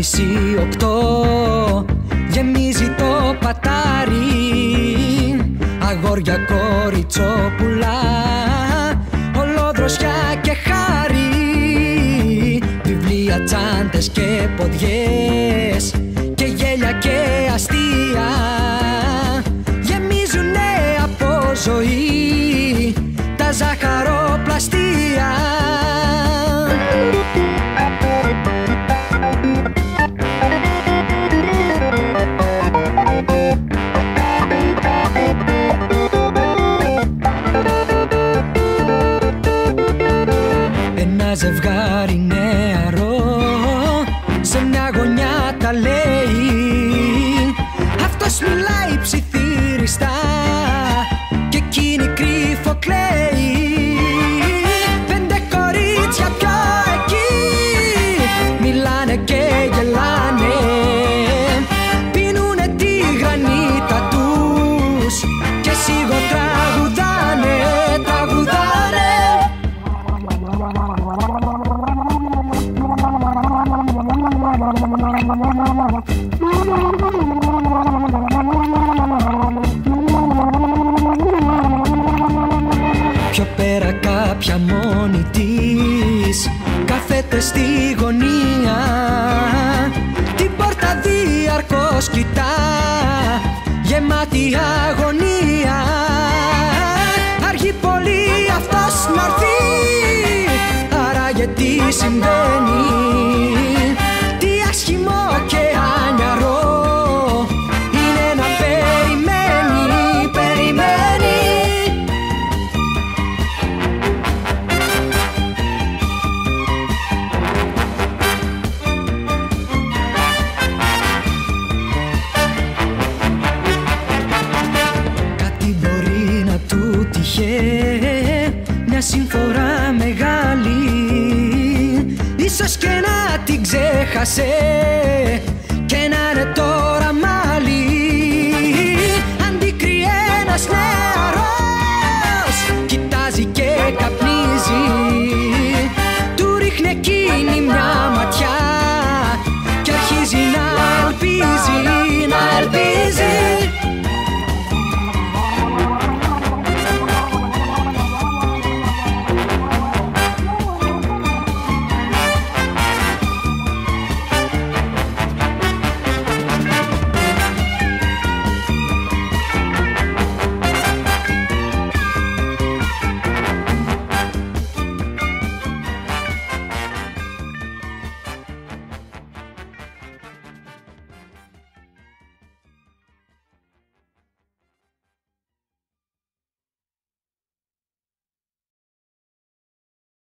7:30-8 γεμίζει το πατάρι. Αγόρια, κοριτσόπουλα, ολόδροσια και χάρη. Βιβλία, τσάντες και ποδιές και γέλια και αστεία γεμίζουνε από ζωή τα ζαχαροπλαστεία. Ένα ζευγάρι νεαρό σε μια γωνιά τα λέει. Αυτός μιλάει ψιθύριστα και εκείνη κρυφοκλαίει. 5 κορίτσια πιο εκεί μιλάνε και γελάνε, πίνουνε τη γρανίτα τους και σίγο τραγουδάνε, τραγουδάνε. Πιο πέρα κάποια μόνη της κάθεται στη γωνία, την πόρτα διαρκώς κοιτά γεμάτη αγωνία. Αργεί πολύ αυτός να'ρθεί, άραγε τι συμβαίνει, τι άσχημο και ανιαρό είναι να περιμένει, περιμένει. Κάτι μπορεί να του τυχε, μια συμφορά μεγάλη, ίσως και να την ξέχασε και να είναι τώρα